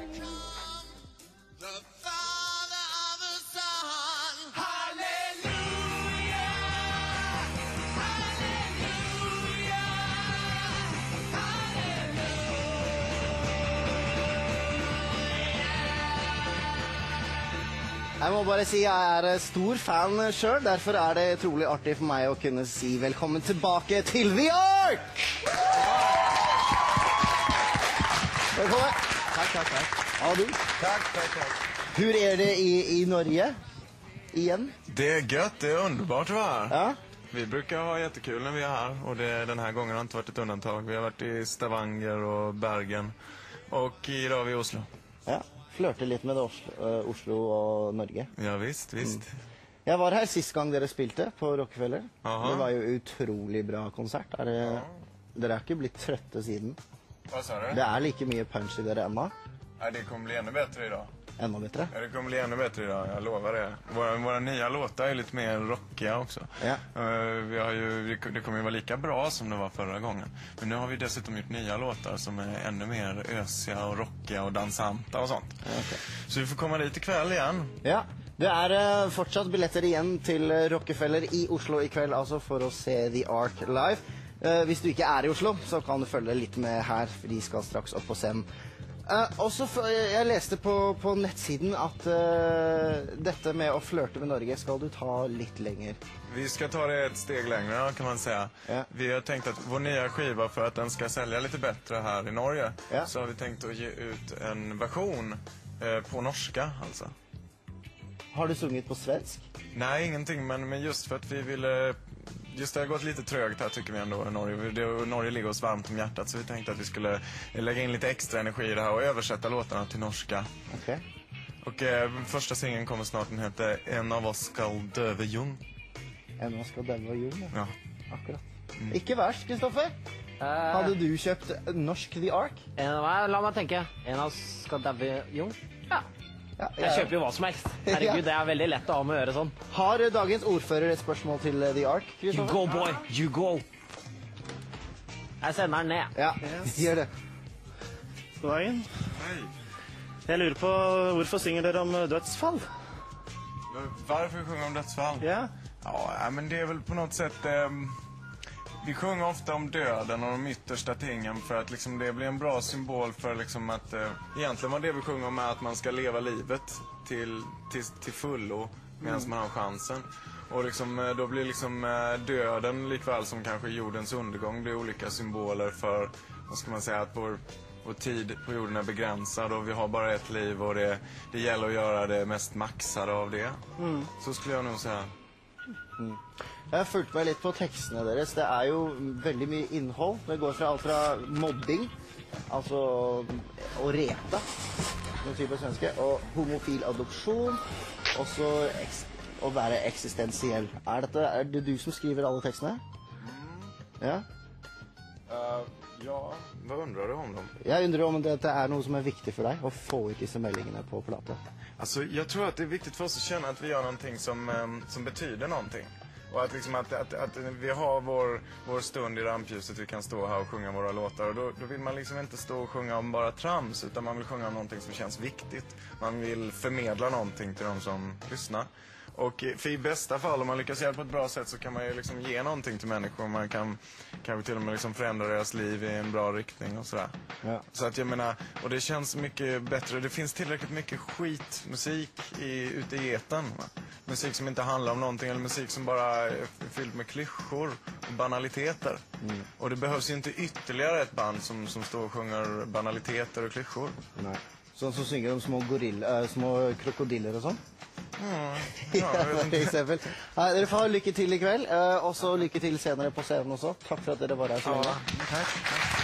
Jeg må bare si jeg er stor fan selv, derfor er det utrolig artig for meg å kunne si velkommen tilbake til The Ark! Velkommen. Takk. Ja, du? Tack. Hur är det i Norge? Igen? Det är gött, det är underbart att vara här. Ja? Vi brukar ha jättekul när vi är här och den här gången har inte varit ett undantag. Vi har varit i Stavanger och Bergen och idag är vi i Oslo. Ja, flørte litt med Oslo og Norge. Ja, visst. Jeg var her sist gang dere spilte på Rockefeller. Aha. Det var jo utrolig bra konsert. Dere er ikke blitt trøtte siden. Vad sa du? Det er like mye punch i dere ennå. Nej, det kommer bli ännu bättre idag. Enda bättre. Ja, det kommer bli ännu bättre idag, jag lovar det. Våra nya låtar är lite mer rockiga också. Ja. Det kommer ju vara lika bra som det var förra gången. Men nu har vi dessutom gjort nya låtar som är ännu mer ösiga och rockiga och dansanta och sånt. Okay. Så vi får komma dit ikväll igen. Ja, det er fortsatt billetter igjen til Rockefeller i Oslo i kveld, altså for å se The Ark live. Hvis du ikke er i Oslo, så kan du følge litt med her, for de skal straks opp på scenen. Også jeg leste på nettsiden at dette med å flørte med Norge skal du ta litt lenger. Vi ska ta det ett steg längre kan man säga. Ja. Vi har tänkt att vår nya skiva, för att den ska sälja lite bättre här i Norge, ja, så har vi tänkt att ge ut en version på norska alltså. Har du sunget på svensk? Nej, ingenting, men just för att vi ville... Just det har gått lite trögt här tycker vi ändå i Norge. Norge ligger oss varmt om hjärtat, så vi tänkte att vi skulle lägga in lite extra energi i det här och översätta låtarna till norska. Okay. Och första singeln kommer snart, den heter En av oss skal døve jung. En av oss skal døve jung, ja. Akkurat. Ikke verst, Kristoffer. Hadde du kjøpt norsk The Ark? La meg tenke. En av oss skal døve jung? Ja. Jeg kjøper jo hva som helst. Herregud, det er veldig lett å ha med å gjøre sånn. Har dagens ordfører et spørsmål til The Ark, Kristoffer? You go, boy! You go! Jeg sender den ned. Ja, gjør det. God dagen. Hej. Jeg lurer på hvorfor synger dere om dødsfall? Varför sjunger om dödsfall? Ja. Ja, men det är väl på något sätt... vi sjunger ofta om döden och de yttersta tingen för att liksom, det blir en bra symbol för liksom, att... egentligen var det vi sjunger om är att man ska leva livet till fullo medan man har chansen. Och liksom, då blir liksom, döden likväl som kanske jordens undergång blir olika symboler för, vad ska man säga, att vår tid på jorden är begränsad och vi har bara ett liv och det gäller att göra det mest maxade av det. Så skulle jag nog säga. Jeg har fulgt meg litt på tekstene deres. Det er jo veldig mye innhold. Det går fra alt fra mobbing, altså å rete, noen type svenske, og homofil adopsjon, og så å være eksistensiell. Er det du som skriver alle tekstene? Ja? Ja, vad undrar du om dem? Jeg undrer om dette er noe som er viktig for deg, å få ut disse meldingene på plate. Alltså, jag tror att det är viktigt för oss att känna att vi gör någonting som betyder någonting. Och att, liksom att vi har vår stund i rampljuset, vi kan stå här och sjunga våra låtar. Och då vill man liksom inte stå och sjunga om bara trams, utan man vill sjunga om någonting som känns viktigt. Man vill förmedla någonting till de som lyssnar. Och för i bästa fall, om man lyckas göra det på ett bra sätt, så kan man ju liksom ge någonting till människor. Man kan till och med liksom förändra deras liv i en bra riktning och sådär. Ja. Så att jag menar, och det känns mycket bättre. Det finns tillräckligt mycket skitmusik ute i etern. Musik som inte handlar om någonting, eller musik som bara är fylld med klyschor och banaliteter. Och det behövs ju inte ytterligare ett band som står och sjunger banaliteter och klyschor. Nej. Sånn som synger om små krokodiller og sånn? Ja, for eksempel. Dere får ha lykke til i kveld, og så lykke til senere på scenen også. Takk for at dere var her så lenge. Takk.